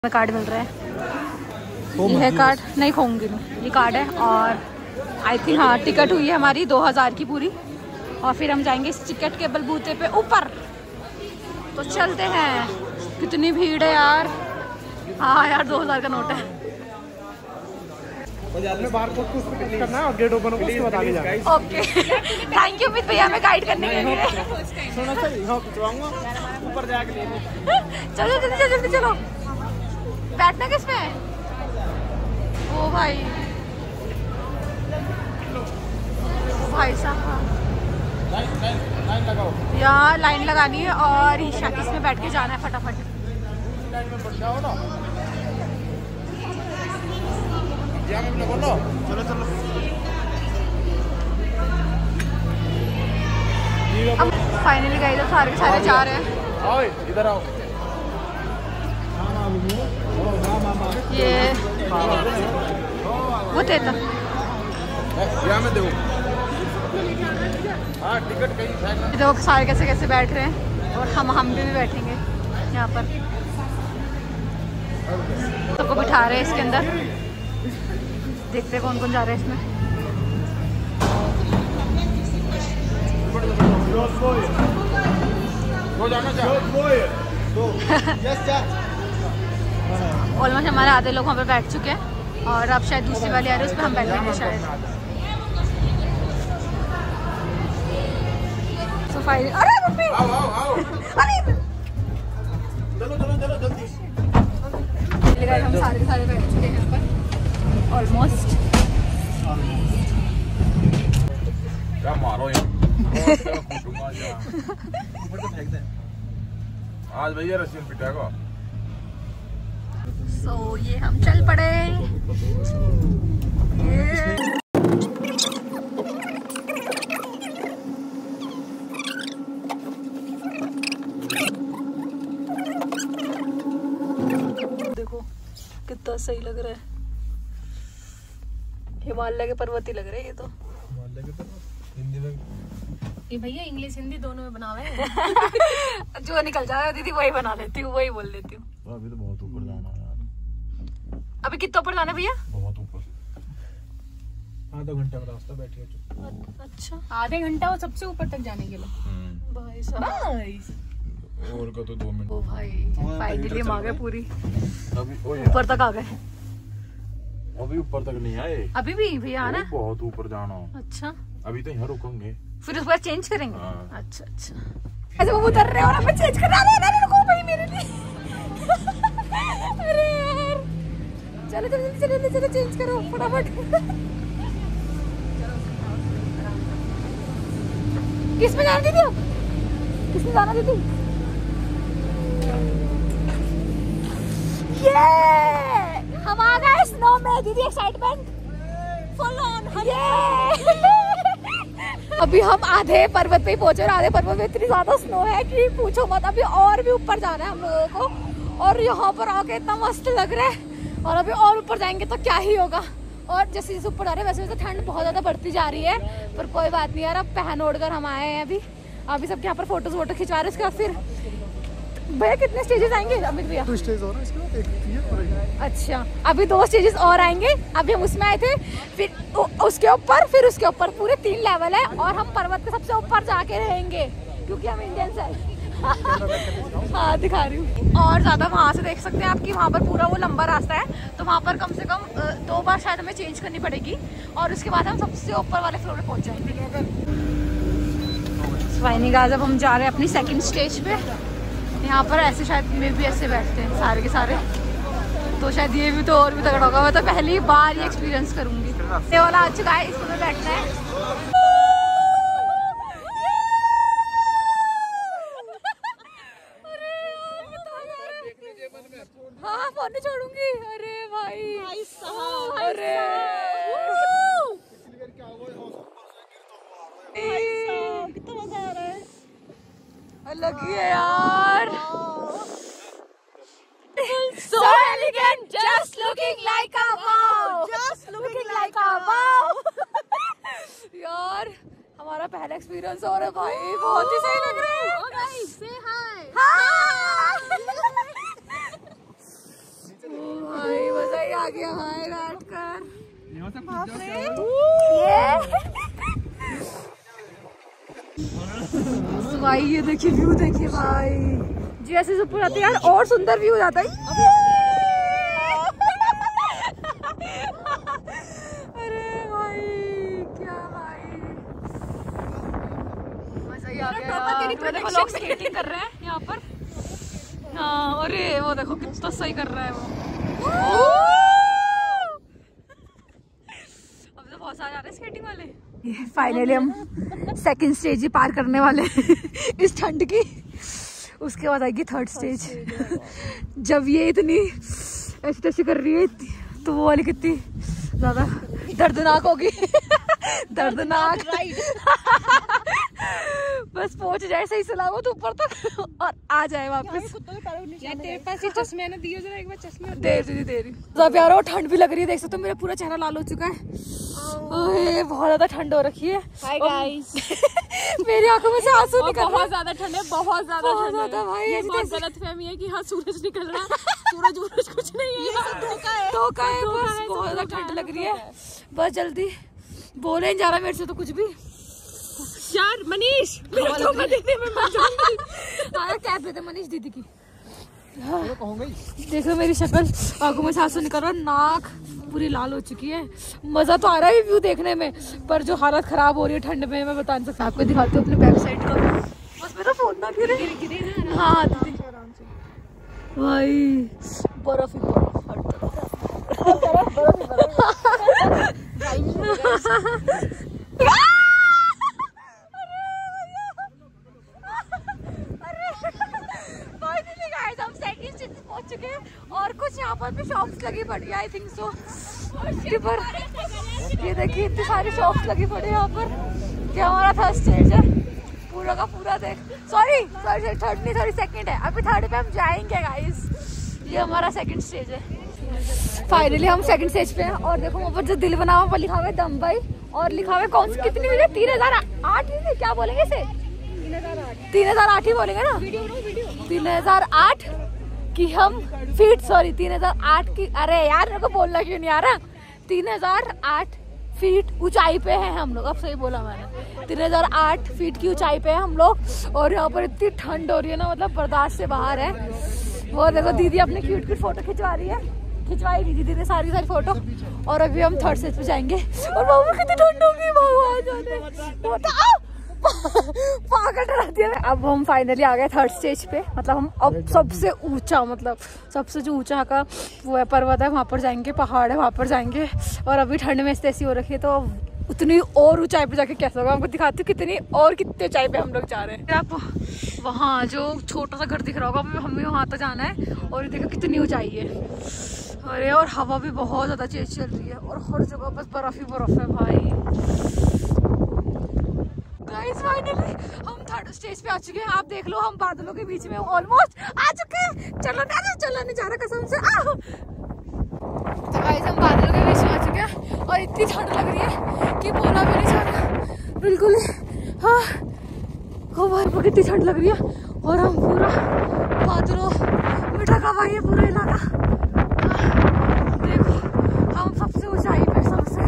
में कार्ड मिल रहा है। ये है कार्ड, नहीं खोऊंगी मैं, ये कार्ड है। और आई थिंक हाँ टिकट हुई है हमारी 2000 की पूरी। और फिर हम जाएंगे इस टिकट के बलबूते पे ऊपर। तो चलते हैं। कितनी भीड़ है यार। हाँ यार 2000 का नोट है। बारकोड को उस पे करना है और गेट ओपन होगा उसके बाद आगे जाना। ओके थैंक यू अमित भैया हमें गाइड करने के लिए। सुनो सर यहाँ खिंचवाऊंगा ऊपर जाके ले लो। चलो जल्दी जल्दी चलो। बैठना किस में? ओ भाई भाई साहब लाइन लगाओ। यहाँ लाइन लगानी है और इसमें बैठ के जाना है फटाफट। लाइन में बढ़ जाओ ना। बोलो चलो चलो। अब फाइनली गए तो सारे सारे जा रहे हैं। आओ इधर आओ। ये वो देता में दो। हाँ टिकट कहीं देखो सारे कैसे कैसे बैठ रहे हैं। और हम भी बैठेंगे यहाँ पर। सबको बिठा रहे हैं इसके अंदर। देखते हैं कौन कौन जा रहा है इसमें। ऑलमोस्ट हमारे आधे लोग वहाँ पर बैठ चुके हैं और अब शायद दूसरी वाली आ रही है उस पर हम बैठेंगे शायद। सफाई अरे मम्मी अरे चलो चलो चलो जल्दी। हम सारे सारे बैठ चुके हैं यहाँ पर ऑलमोस्ट। क्या मारो यार। आज भैया रशियन पिटागा। सो ये हम चल पड़े। देखो कितना सही लग रहा है। हिमालय के पर्वत ही लग रहे हैं ये तो। हिमालय के पर्वत हिंदी में ये भैया इंग्लिश हिंदी दोनों में बनावे हैं। जो निकल जाए दीदी वही बना लेती हूँ, वही बोल लेती हूँ। अभी तो बहुत ऊपर जाना है यार। अभी कितना ऊपर जाना भैया? बहुत ऊपर। आधा घंटा का रास्ता बैठिए। अच्छा आधे घंटा वो सबसे ऊपर तक जाने के लिए। भाई साहब और का तो 2 मिनट। ओ भाई फाइनली हम आ गए पूरी अभी ऊपर तक आ गए। अभी ऊपर तक नहीं आए। अभी भी भैया आना। बहुत ऊपर जाना। अच्छा अभी तो यहाँ रुकेंगे फिर उसके बाद चेंज करेंगे। हाँ। अच्छा अच्छा ऐसे वो उतर रहे और हमें चेंज करना है। रुको भाई मेरे लिए। अरे यार चलो चलो चलो चलो चेंज करो फटाफट। किस में जाना दीदी? किस में जाना दीदी? ये हम आ गए स्नो में दीदी। Excitement full on. अभी हम आधे पर्वत पे ही पहुंचे और आधे पर्वत पे इतनी ज्यादा स्नो है कि पूछो मत। अभी और भी ऊपर जाना है हम लोगों को। और यहाँ पर आके इतना मस्त लग रहा है। और अभी और ऊपर जाएंगे तो क्या ही होगा। और जैसे जैसे ऊपर जा रहे हैं वैसे वैसे ठंड बहुत ज्यादा बढ़ती जा रही है। पर कोई बात नहीं यार, अब पहन ओढ़ कर हम आए हैं। अभी सबके यहाँ पर फोटोज वोटो खिंचवा रहे हैं। उसके बाद फिर भैया कितने स्टेजेस आएंगे अमित भैया? 2 स्टेज और इसके बाद एक। अच्छा अभी 2 स्टेजेस और आएंगे। अभी हम उसमें आए थे, फिर उसके ऊपर, फिर उसके ऊपर। पूरे 3 लेवल है और हम पर्वत के सबसे ऊपर जाके रहेंगे क्योंकि हम इंडियंस हैं। हाँ दिखा रही हूँ। और ज्यादा वहाँ से देख सकते हैं आपकी वहाँ पर पूरा वो लंबा रास्ता है। तो वहाँ पर कम से कम 2 बार शायद हमें चेंज करनी पड़ेगी और उसके बाद हम सबसे ऊपर वाले फ्लोर पे पहुँच जाएंगे। फाइनली आज अब हम जा रहे हैं अपनी सेकंड स्टेज पे। यहाँ पर ऐसे शायद में भी ऐसे बैठते हैं सारे के सारे। तो शायद ये भी तो और भी तगड़ा होगा। मैं तो पहली बार ये एक्सपीरियंस करूंगी। ये वाला आ चुका है, इसमें बैठना है। हाँ फोन नहीं छोड़ूंगी। अरे भाई अरे कितना मजा आ रहा है। अलग ही है यार। So elegant, just looking like a wow. Just looking like a wow. यार हमारा पहला एक्सपीरियंस हो रहा है भाई, बहुत ही सही लग रहा है। Oh guys, say hi. हाँ। आ गया भाई बैठ कर। भाई ये देखिए व्यू देखिए भाई, जैसे ऊपर आते यार और सुंदर व्यू हो जाता है। अरे भाई क्या भाई मजा ही आ गया। लोग स्केटिंग कर रहे हैं यहाँ पर। हाँ अरे वो देखो कितना सही कर रहा है वो। अब तो बहुत सारे आ रहे हैं स्केटिंग वाले। फाइनली हम सेकंड स्टेज ही पार करने वाले इस ठंड की। उसके बाद आएगी थर्ड स्टेज। जब ये इतनी ऐसी तैसी कर रही है तो वो वाली कितनी ज्यादा दर्दनाक होगी। दर्दनाक बस पहुंच जाए सही सलामत ऊपर तक और आ जाए वापस। तेरे पास ये चश्मे ना दियो जरा एक बार चश्मे दे रही। सब यार और ठंड भी लग रही है, देख सकते हो मेरा पूरा चेहरा लाल हो चुका है। बहुत ज्यादा ठंड हो रखी है। Hi guys. मेरी आंखों में से आंसू निकल रहे हैं। बहुत ज्यादा ठंड है, बहुत ज्यादा ठंड है भाई। ये बहुत गलतफहमी है कि हाँ सूरज निकल रहा है। सूरज कुछ नहीं है, ये सब धोखा है। धोखा है बस। बहुत ज्यादा ठंड लग रही है, बस जल्दी बोले नहीं जा रहा मेरे से तो कुछ भी। यार मनीष धोखा देने में मर जाऊंगी। कैब देते मनीष दीदी की। देखो मेरी शक्ल, आंखों में से आंसू निकल रहा, नाक पूरी लाल हो चुकी है। मजा तो आ रहा है व्यू देखने में, पर जो हालत खराब हो रही है ठंड में मैं बता नहीं सकता। आपको दिखाती हूँ अपने बैक साइड का। बस मेरा फोन ना गिरे। हाँ दीदी भाई बर्फ ही पहुंच चुके हैं और कुछ यहाँ पर भी शॉप्स लगी पड़ी है। आई थिंक सो ये देखिए इतनी सारी शॉप्स लगी पड़ी है यहाँ पर। क्या हमारा थर्ड स्टेज है पूरा का पूरा। देख सॉरी थर्ड नहीं सॉरी सेकंड है। अभी थर्ड पे हम जाएंगे गाइस। ये हमारा सेकंड स्टेज है। फाइनली हम सेकंड स्टेज पे हैं और देखो वहाँ पर जो दिल बना हुआ लिखा हुआ है दम्बई और लिखा हुआ है कौन सी कितनी हुई 3008 क्या बोलेंगे इसे 3008 ही बोलेंगे ना। 3008 कि हम फीट 3008 की। अरे यार मेरे को बोलना क्यों नहीं आ रहा। 3008 फीट ऊंचाई पे हैं हम लोग। अब सही बोला मैंने। 3008 फीट की ऊंचाई पे हैं हम लोग और यहाँ पर इतनी ठंड हो रही है ना, मतलब बर्दाश्त से बाहर है। वो देखो दीदी अपने क्यूट फोटो खिंचवाई थी दीदी ने सारी फोटो। और अभी हम थर्ड स्टेज पे जाएंगे और बाबू कितनी ठंड होगी भगवान पागल डरा दिया। अब हम फाइनली आ गए थर्ड स्टेज पे। मतलब हम अब सबसे ऊंचा, मतलब सबसे जो ऊंचा का वो है पर्वत है वहाँ पर जाएंगे, पहाड़ है वहाँ पर जाएंगे। और अभी ठंड में ऐसी हो रखी है तो उतनी और ऊंचाई पे जाके कैसा होगा। आपको दिखाती हूँ कितनी ऊंचाई पे हम लोग जा रहे हैं। आप वहाँ जो छोटा सा घर दिख रहा होगा हमें वहाँ तक जाना है। और देखो कितनी ऊंचाई है। अरे और हवा भी बहुत ज्यादा तेज चल रही है और हर जगह बस बर्फ ही बर्फ है भाई। गाइस फाइनली हम थर्ड स्टेज पे आ चुके हैं। आप देख लो हम बादलों के बीच में ऑलमोस्ट आ चुके हैं। चलो नहीं जा रहा कसम से। तो गाइस हम बादलों के बीच में आ चुके हैं और इतनी ठंड लग रही है कि बोला भी नहीं जा रहा बिल्कुल ही। हाँ हमारे कितनी ठंड लग रही है और हम पूरा बादलों में ढका हुआ है पूरा इलाका। देखो हम सबसे ऊंचाई पे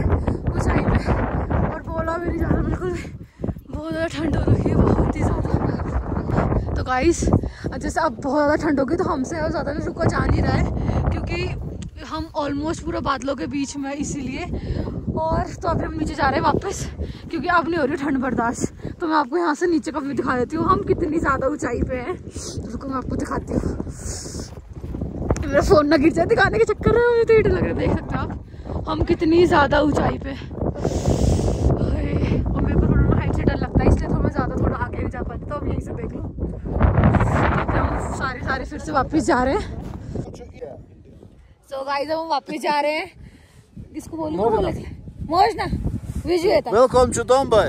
और बोला भी नहीं जा रहा बिल्कुल भी। बहुत ज़्यादा ठंड हो रही है, बहुत ही ज़्यादा। तो गाइस जैसे अब बहुत ज़्यादा ठंड होगी तो हमसे और ज़्यादा भी रुका जा नहीं रहा है क्योंकि हम ऑलमोस्ट पूरा बादलों के बीच में इसीलिए। और तो अभी हम नीचे जा रहे हैं वापस क्योंकि अब नहीं हो रही ठंड बर्दाश्त। तो मैं आपको यहाँ से नीचे का व्यू दिखा देती हूँ हम कितनी ज़्यादा ऊंचाई पे हैं। तो मैं आपको दिखाती हूँ। मेरा फ़ोन ना गिर जाए दिखाने के चक्कर में, मुझे तो डर लग रहा है। देख सकते हो आप हम कितनी ज़्यादा ऊंचाई पे। और मेरे को थोड़ा हाइट से डर लगता है इसलिए थोड़ा आगे नहीं जा पाती। तो अब यहीं से देख लो। तो हम सारे फिर से वापस जा रहे हैं। सो गाइस हम वापस जा रहे हैं। किसको बोले मोजना विजुएता वेलकम टू दुबई।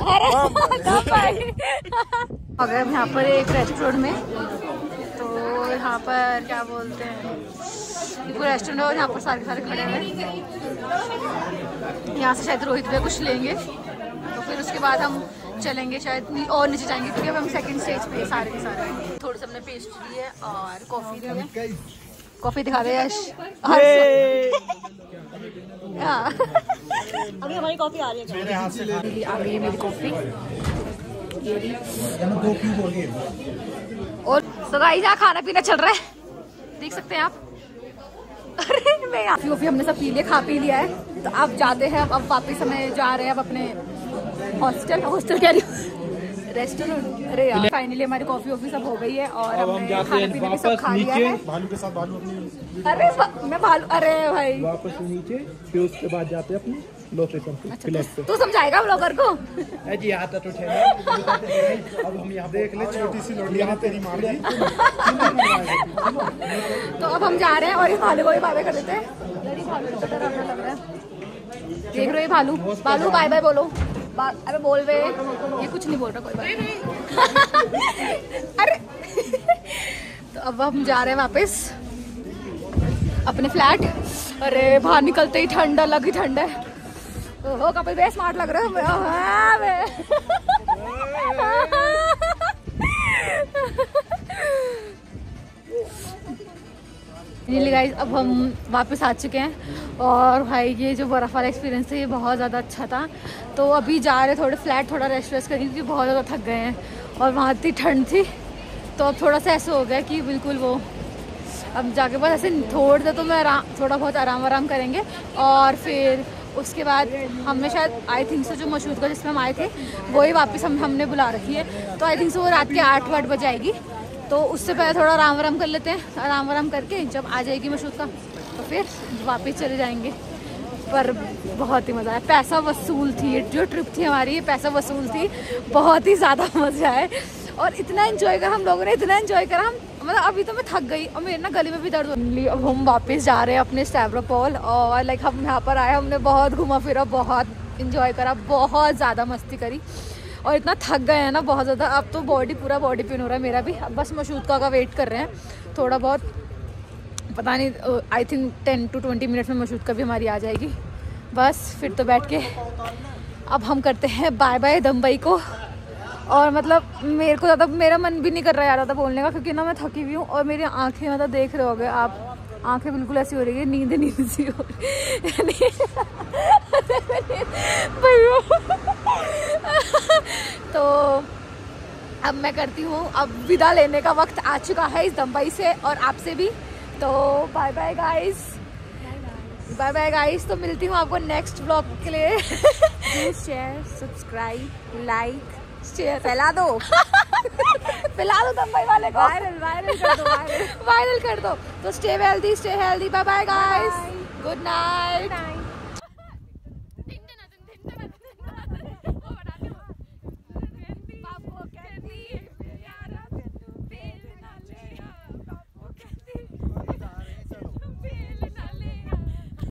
अगर हम यहाँ पर एक रेस्टोरेंट में, तो यहाँ पर क्या बोलते हैं रेस्टोरेंट है और यहाँ पर सारे खड़े हैं। यहाँ से शायद रोहित भैया कुछ लेंगे तो फिर उसके बाद हम चलेंगे शायद और नीचे जाएंगे क्योंकि अब हम सेकंड स्टेज पे सारे के सारे। थोड़े से हमने पेस्ट्री है और कॉफी दी है। कॉफी दिखा दे यश। अभी हमारी कॉफी आ रही है। मेरे हाथ से खा आ गई है मेरी कॉफी। दो क्यों बोलिए। और तो गाइस यहाँ खाना पीना चल रहा है, देख सकते हैं आप। अरे मैं कॉफी हमने सब पी लिया, खा पी लिया है। तो अब जाते हैं, अब वापस हमें जा रहे हैं अब अपने हॉस्टल कह रही हूँ, रेस्टोरेंट। अरे यार फाइनली हमारी कॉफी वॉफी सब हो गई है और अब हम हमने जाते खाना हैं पीना भी सब वापस खा लिया नीचे है। भालू के साथ, भालू अपनी अरे मैं भालू, अरे भाई वापस नीचे, फिर उसके बाद जाते हैं अपनी लोकेशन पे, फ्लैट पे। तू समझाएगा ब्लॉगर को? जी आता तो ठहरा। अब हम यहाँ देख ले, छोटी सी लोडी यहाँ तेरी मार दी। तो अब हम जा रहे हैं और इस भालू को भी बाय बाय कर देते हैं। भालू को डरावना लग रहा है, देख रहे हो ये भालू। भालू बाय बाय बोलो। अरे बोल वे, ये कुछ नहीं बोल रहा, कोई बात नहीं। अरे तो अब हम जा रहे हैं वापस अपने फ्लैट। अरे बाहर निकलते ही ठंडा लगी, ठंड है। ओहो कपिल भाई स्मार्ट लग रहा है। गाइस अब हम वापस आ चुके हैं और भाई ये जो बर्फ़ वाला एक्सपीरियंस है ये बहुत ज़्यादा अच्छा था। तो अभी जा रहे थोड़े फ्लैट, थोड़ा रेस्ट वेस्ट करेंगे क्योंकि बहुत ज़्यादा थक गए हैं और वहाँ इतनी ठंड थी। तो अब थोड़ा सा ऐसा हो गया कि बिल्कुल वो अब जाके बस ऐसे थोड़ी देर तो मैं थोड़ा बहुत आराम करेंगे और फिर उसके बाद हमने शायद आई थिंक से जो मशहूर का जिसमें हम आए थे वही वापस हमने बुला रखी है। तो आई थिंक से वो रात के 8 बजे आएगी। तो उससे पहले थोड़ा आराम कर लेते हैं, आराम करके जब आ जाएगी मशहूर का तो फिर वापस चले जाएंगे। पर बहुत ही मज़ा आया, पैसा वसूल थी जो ट्रिप थी हमारी, ये पैसा वसूल थी, बहुत ही ज़्यादा मज़ा आया और इतना एंजॉय करा हम लोगों ने, इतना एंजॉय करा हम, मतलब अभी तो मैं थक गई और मेरे ना गले में भी दर्द होने लगी। अब हम वापस जा रहे हैं अपने स्टेवरोपोल और लाइक हम यहाँ पर आए, हमने बहुत घूमा फिरा, बहुत इंजॉय करा, बहुत ज़्यादा मस्ती करी और इतना थक गए हैं ना बहुत ज़्यादा। अब तो पूरा बॉडी पेन हो रहा है मेरा भी। अब बस मशहूदा का वेट कर रहे हैं थोड़ा बहुत, पता नहीं आई थिंक 10 to 20 मिनट्स में मशहूद का भी हमारी आ जाएगी। बस फिर तो बैठ के अब हम करते हैं बाय बाय दम्बई को। और मतलब मेरे को ज़्यादा, मेरा मन भी नहीं कर रहा है ज़्यादा बोलने का क्योंकि ना मैं थकी हुई हूँ और मेरी आंखें मतलब देख रहे होगे आप, आंखें बिल्कुल ऐसी हो रही है, नींद सी हो रही तो अब मैं करती हूँ, अब विदा लेने का वक्त आ चुका है इस दम्बई से और आपसे भी। तो bye bye guys, bye bye guys. तो मिलती हूँ आपको नेक्स्ट व्लॉग के लिए। Please share, subscribe, like, share फैला दो फैला दो दम्बई वाले को, वायरल कर दो। तो stay healthy, bye bye guys, good night.